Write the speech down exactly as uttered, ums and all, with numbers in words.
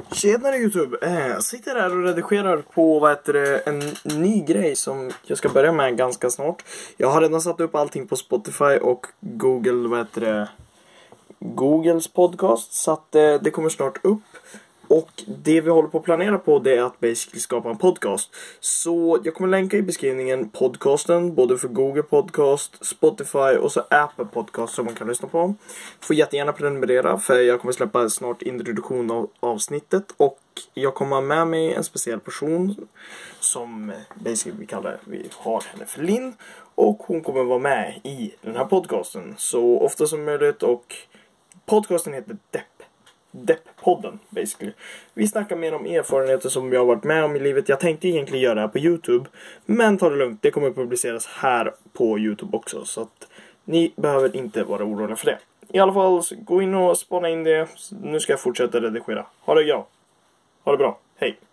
Tjenare YouTube, jag eh, sitter här och redigerar på vad heter det, en ny grej som jag ska börja med ganska snart. Jag har redan satt upp allting på Spotify och Google, vad heter det, Googles podcast, så att eh, det kommer snart upp. Och det vi håller på att planera på, det är att basically skapa en podcast. Så jag kommer länka i beskrivningen podcasten, både för Google Podcast, Spotify och så Apple Podcast som man kan lyssna på. Får jättegärna prenumerera, för jag kommer släppa snart introduktion av avsnittet. Och jag kommer ha med mig en speciell person som basically vi kallar, vi har henne för Linn. Och hon kommer vara med i den här podcasten så ofta som möjligt. Och podcasten heter Depp. Depp-podden basically. Vi snackar mer om erfarenheter som jag har varit med om i livet. Jag tänkte egentligen göra det här på YouTube, men ta det lugnt, det kommer publiceras här på YouTube också, så att ni behöver inte vara oroliga för det. I alla fall, gå in och spana in det. Nu ska jag fortsätta redigera. Ha det bra. Ha det bra. Hej.